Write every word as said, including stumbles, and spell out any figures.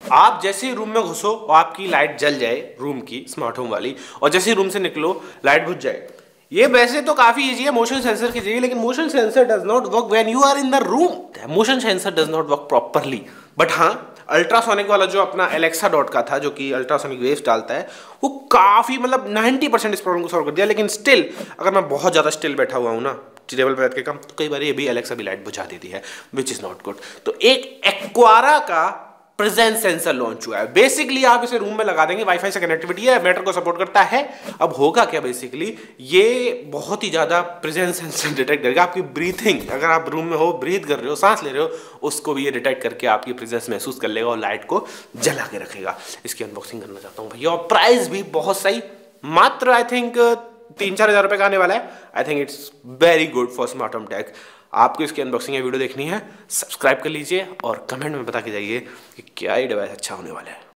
आप जैसे ही रूम में घुसो और आपकी लाइट जल जाए रूम की, स्मार्ट होम वाली, और जैसे ही रूम से निकलो लाइट बुझ जाए। ये वैसे तो काफी इजी है मोशन सेंसर की जगह, लेकिन motion sensor does not work when you are in the room. Motion sensor does not work properly. But हाँ, अल्ट्रासोनिक वाला जो अपना एलेक्सा डॉट का था, जो कि अल्ट्रासोनिक वेव्स डालता है, वो काफी मतलब नाइन्टी परसेंट इस प्रॉब्लम को सॉल्व कर दिया। लेकिन स्टिल अगर मैं बहुत ज्यादा स्टिल बैठा हुआ हूँ ना, टेबल पर बैठ के काम, तो कई बार ये भी एलेक्सा भी लाइट बुझा देती है, विच इज नॉट गुड। तो एक एक्वारा का प्रेजेंस सेंसर लॉन्च हुआ है। बेसिकली आप इसे रूम में लगा देंगे, वाईफाई से कनेक्टिविटी है, मैटर को सपोर्ट करता है। अब होगा क्या, बेसिकली ये बहुत ही ज्यादा प्रेजेंस सेंसर डिटेक्ट करेगा। आपकी ब्रीथिंग, अगर आप रूम में हो, ब्रीथ कर रहे हो, सांस ले रहे हो, उसको भी ये डिटेक्ट करके आपकी प्रेजेंस महसूस कर लेगा और लाइट को जला के रखेगा। इसकी अनबॉक्सिंग करना चाहता हूँ भैया, और प्राइस भी बहुत सही, मात्र आई थिंक तीन चार हजार रुपए का आने वाला है। I think it's very good for smart home tech. आपको इसकी अनबॉक्सिंग या वीडियो देखनी है, सब्सक्राइब कर लीजिए और कमेंट में बता के जाइए कि क्या ये डिवाइस अच्छा होने वाला है।